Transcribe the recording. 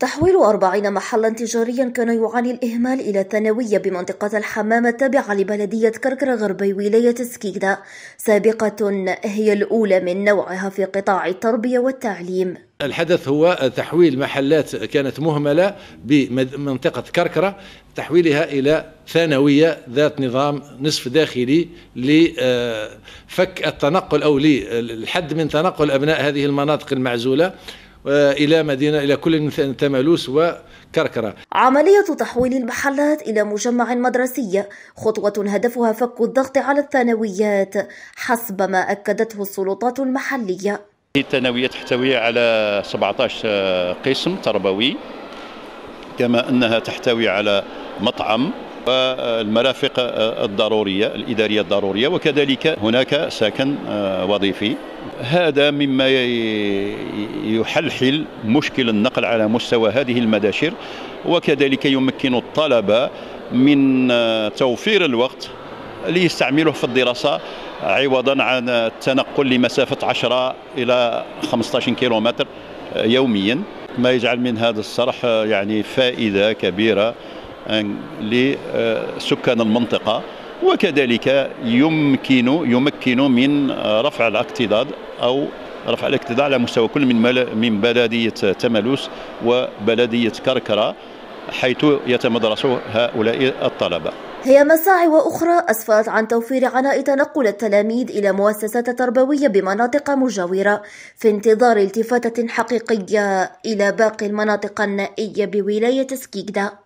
تحويل 40 محلا تجاريا كان يعاني الإهمال إلى الثانوية بمنطقة الحمام التابعة لبلدية كركر غربي ولاية سكيدا سابقة هي الأولى من نوعها في قطاع التربية والتعليم. الحدث هو تحويل محلات كانت مهملة بمنطقة كركرة، تحويلها إلى ثانوية ذات نظام نصف داخلي لفك التنقل أو للحد من تنقل أبناء هذه المناطق المعزولة إلى كل من تمالوس وكركرة. عملية تحويل المحلات إلى مجمع مدرسي خطوة هدفها فك الضغط على الثانويات حسب ما أكدته السلطات المحلية. الثانوية تحتوي على 17 قسم تربوي، كما أنها تحتوي على مطعم والمرافق الضرورية الإدارية الضرورية، وكذلك هناك سكن وظيفي. هذا مما يحلحل مشكل النقل على مستوى هذه المداشر، وكذلك يمكن الطلبة من توفير الوقت ليستعملوه في الدراسة عوضا عن التنقل لمسافة 10 إلى 15 كيلومتر يوميا، ما يجعل من هذا الصرح يعني فائدة كبيرة لسكان المنطقة، وكذلك يمكن من رفع الاكتظاظ أو رفع الاكتظاظ على مستوى كل من بلدية تمالوس وبلدية كركرة حيث يتمدرس هؤلاء الطلبة. هي مساعي أخرى أسفرت عن توفير عناء تنقل التلاميذ إلى مؤسسات تربوية بمناطق مجاورة في انتظار التفاتة حقيقية إلى باقي المناطق النائية بولاية سكيدا.